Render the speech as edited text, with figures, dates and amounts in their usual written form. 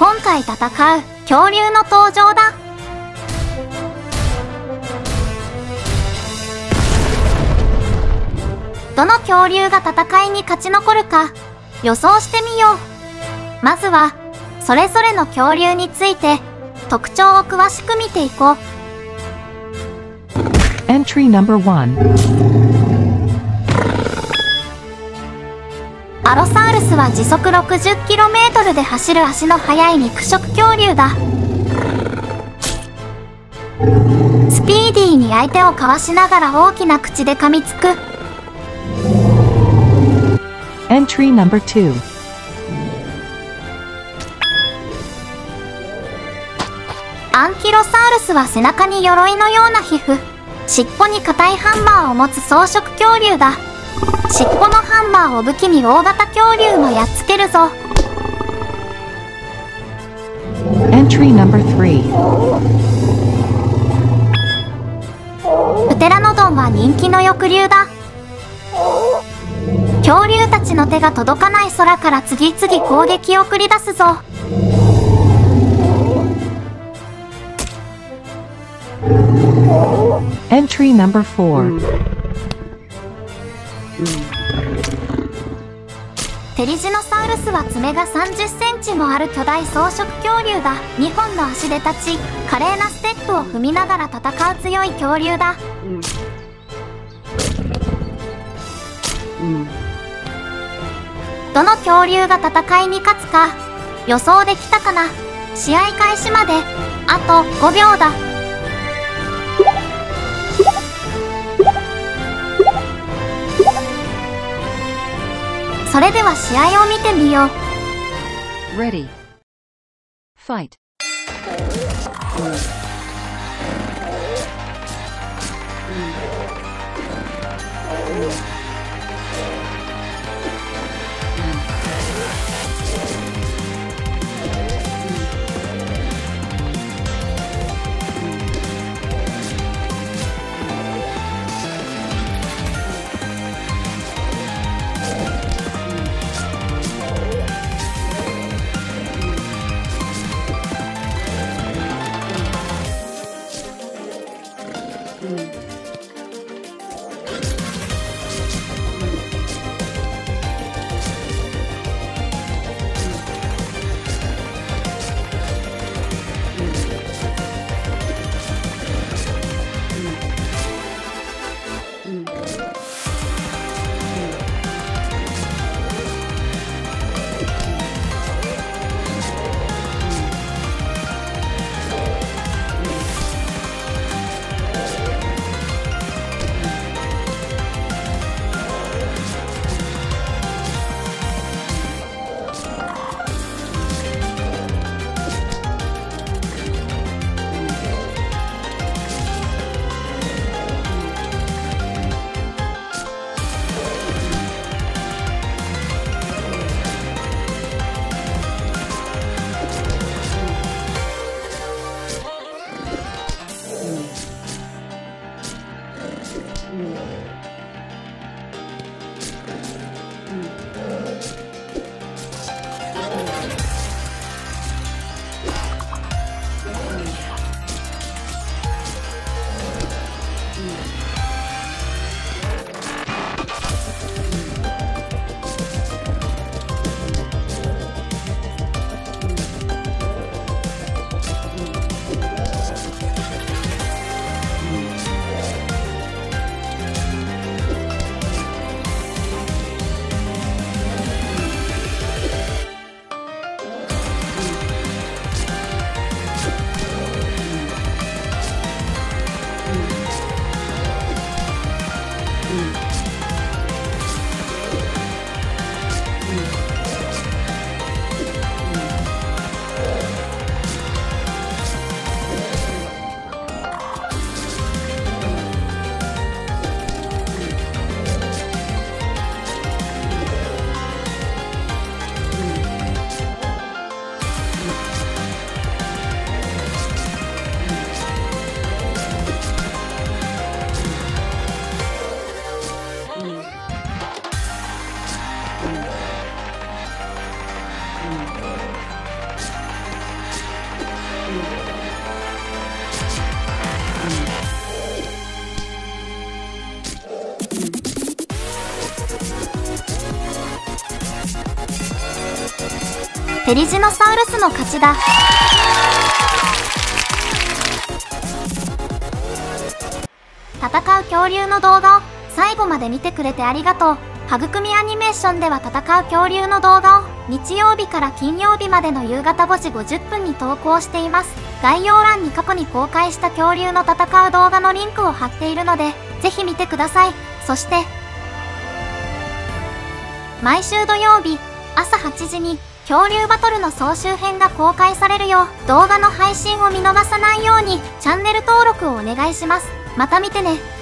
今回戦う恐竜の登場だ。どの恐竜が戦いに勝ち残るか予想してみよう。まずはそれぞれの恐竜について特徴を詳しく見ていこう。 Entry number 1. アロサウルスは時速 60km で走る足の速い肉食恐竜だ。スピーディーに相手をかわしながら大きな口で噛みつく。 Entry number 2. アンキロサウルスは背中に鎧のような皮膚、尻尾に硬いハンマーを持つ草食恐竜だ。尻尾のハンマーを武器に大型恐竜もやっつけるぞ。 Entry number 3. プテラノドンは人気の翼竜だ。恐竜たちの手が届かない空から次々攻撃を繰り出すぞ。 Entry number 4. テリジノサウルスは爪が30センチもある巨大草食恐竜だ。2本の足で立ち、華麗なステップを踏みながら戦う強い恐竜だ。どの恐竜が戦いに勝つか予想できたかな。試合開始まであと5秒だ。それでは試合を見てみよう。 Ready. Fight. テリジノサウルスの勝ちだ。戦う恐竜の動画を最後まで見てくれてありがとう。はぐくみアニメーションでは戦う恐竜の動画を日曜日から金曜日までの夕方5時50分に投稿しています。概要欄に過去に公開した恐竜の戦う動画のリンクを貼っているので、ぜひ見てください。そして、毎週土曜日朝8時に恐竜バトルの総集編が公開されるよう動画の配信を見逃さないようにチャンネル登録をお願いします。また見てね。